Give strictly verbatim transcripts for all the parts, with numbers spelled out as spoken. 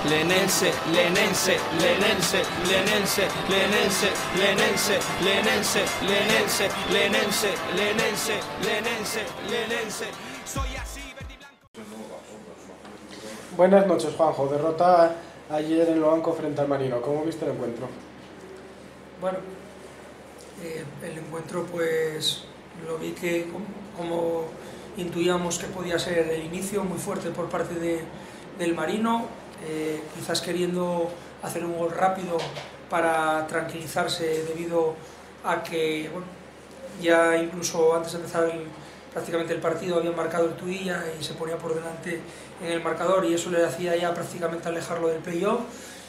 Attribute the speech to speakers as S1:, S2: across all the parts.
S1: lenense, lenense, lenense, lenense, lenense, lenense, lenense, lenense, lenense, lenense, lenense, lenense. Soy así, verde y blanco.
S2: Buenas noches, Juanjo. Derrota ayer en Loanco frente al Marino. ¿Cómo viste el encuentro?
S3: Bueno, eh, el encuentro pues lo vi que como, como intuíamos que podía ser el inicio muy fuerte por parte de, del Marino, eh, quizás queriendo hacer un gol rápido para tranquilizarse debido a que bueno, ya incluso antes de empezar el, prácticamente el partido habían marcado el Tuilla y se ponía por delante en el marcador y eso le hacía ya prácticamente alejarlo del playoff.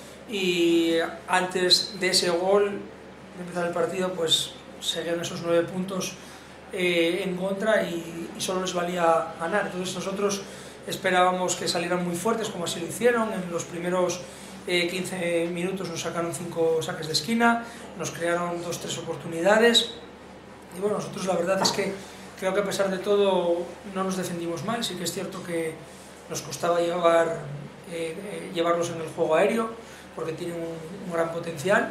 S3: Y antes de ese gol, de empezar el partido, pues seguían esos nueve puntos eh, en contra y, y solo les valía ganar. Entonces nosotros esperábamos que salieran muy fuertes, como así lo hicieron. En los primeros eh, quince minutos nos sacaron cinco saques de esquina, nos crearon dos tres oportunidades y bueno, nosotros la verdad es que creo que a pesar de todo no nos defendimos mal. Sí que es cierto que nos costaba llevar, eh, eh, llevarlos en el juego aéreo porque tienen un, un gran potencial.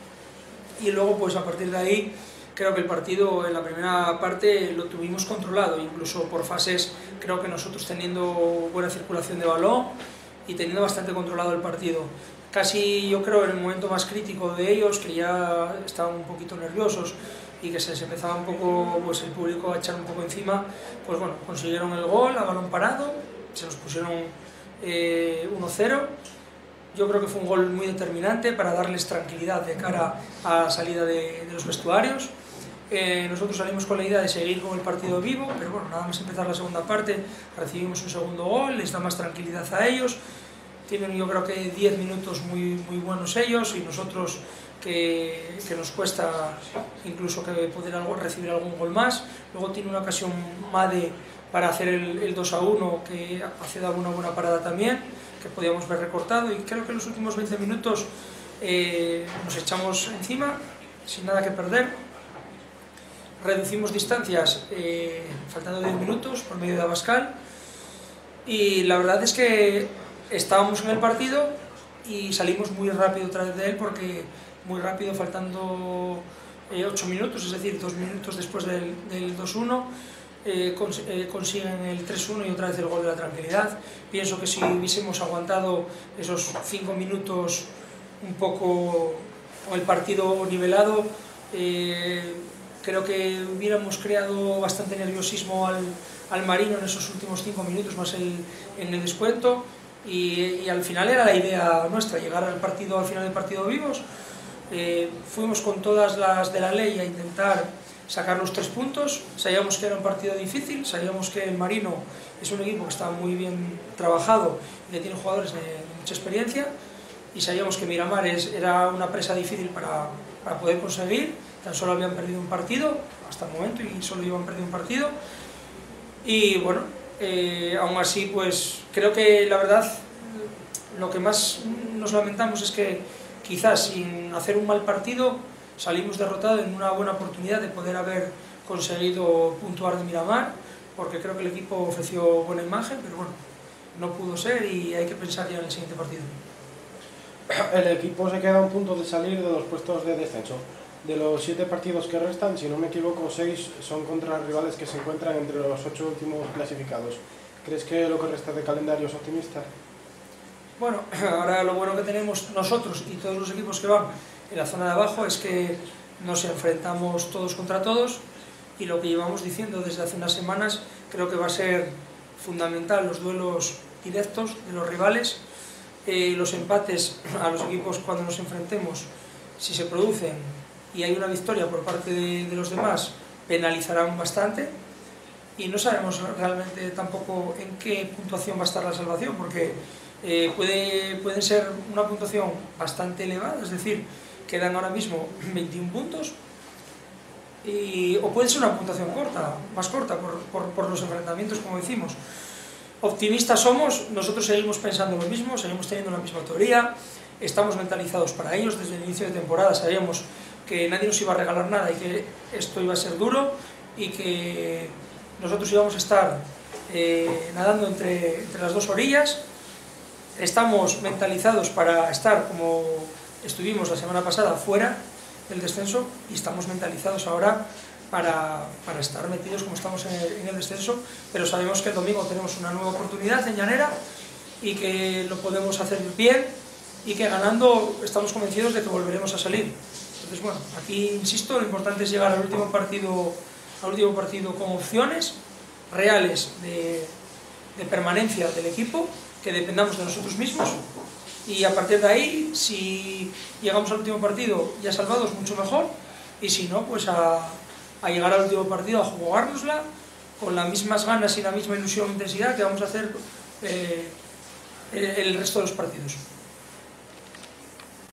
S3: Y luego pues a partir de ahí creo que el partido en la primera parte lo tuvimos controlado, incluso por fases creo que nosotros teniendo buena circulación de balón y teniendo bastante controlado el partido. Casi yo creo en el momento más crítico de ellos, que ya estaban un poquito nerviosos y que se les empezaba un poco pues el público a echar un poco encima, pues bueno, consiguieron el gol a balón parado, se nos pusieron eh, uno cero. Yo creo que fue un gol muy determinante para darles tranquilidad de cara a la salida de, de los vestuarios. Eh, nosotros salimos con la idea de seguir con el partido vivo, pero bueno, nada más empezar la segunda parte recibimos un segundo gol, les da más tranquilidad a ellos. Tienen yo creo que diez minutos muy, muy buenos ellos y nosotros que, que nos cuesta incluso que poder algo, recibir algún gol más. Luego tiene una ocasión Made para hacer el, el dos a uno, que hace dar una buena parada también, que podíamos ver recortado, y creo que en los últimos veinte minutos eh, nos echamos encima sin nada que perder, reducimos distancias eh, faltando diez minutos por medio de Abascal y la verdad es que estábamos en el partido y salimos muy rápido otra vez de él, porque muy rápido, faltando eh, ocho minutos, es decir, dos minutos después del, del dos uno, Eh, cons eh, consiguen el tres uno y otra vez el gol de la tranquilidad. Pienso que si hubiésemos aguantado esos cinco minutos un poco con el partido nivelado, eh, creo que hubiéramos creado bastante nerviosismo al, al Marino en esos últimos cinco minutos, más el, en el descuento, y, y al final era la idea nuestra, llegar al partido, al final del partido vivos. Eh, fuimos con todas las de la ley a intentar sacar los tres puntos. Sabíamos que era un partido difícil, sabíamos que el Marino es un equipo que está muy bien trabajado y que tiene jugadores de, de mucha experiencia, y sabíamos que Miramar es, era una presa difícil para, para poder conseguir. Tan solo habían perdido un partido hasta el momento y solo iban perdido un partido y bueno, eh, aún así pues creo que la verdad lo que más nos lamentamos es que quizás sin hacer un mal partido salimos derrotados en una buena oportunidad de poder haber conseguido puntuar de Miramar, porque creo que el equipo ofreció buena imagen, pero bueno, no pudo ser y hay que pensar ya en el siguiente partido.
S2: El equipo se queda a un punto de salir de los puestos de descenso. De los siete partidos que restan, si no me equivoco, seis son contra rivales que se encuentran entre los ocho últimos clasificados. ¿Crees que lo que resta de calendario es optimista?
S3: Bueno, ahora lo bueno que tenemos nosotros y todos los equipos que van en la zona de abajo es que nos enfrentamos todos contra todos, y lo que llevamos diciendo desde hace unas semanas, creo que va a ser fundamental los duelos directos de los rivales, eh, los empates a los equipos cuando nos enfrentemos, si se producen y hay una victoria por parte de, de los demás, penalizarán bastante, y no sabemos realmente tampoco en qué puntuación va a estar la salvación, porque eh, puede, puede ser una puntuación bastante elevada, es decir, quedan ahora mismo veintiún puntos, y, o puede ser una puntuación corta, más corta, por, por, por los enfrentamientos, como decimos. Optimistas somos, nosotros seguimos pensando lo mismo, seguimos teniendo la misma teoría, estamos mentalizados para ellos. Desde el inicio de temporada sabíamos que nadie nos iba a regalar nada y que esto iba a ser duro y que nosotros íbamos a estar eh, nadando entre, entre las dos orillas. estamos mentalizados para estar, como estuvimos la semana pasada, fuera del descenso, y estamos mentalizados ahora para, para estar metidos como estamos en el, en el descenso, pero sabemos que el domingo tenemos una nueva oportunidad en Llanera y que lo podemos hacer bien y que ganando estamos convencidos de que volveremos a salir. Entonces, bueno, aquí insisto, lo importante es llegar al último partido, al último partido con opciones reales de, de permanencia del equipo, que dependamos de nosotros mismos, y a partir de ahí, si llegamos al último partido ya salvados, mucho mejor, y si no, pues a, a llegar al último partido a jugárnosla con las mismas ganas y la misma ilusión e intensidad que vamos a hacer eh, el resto de los partidos.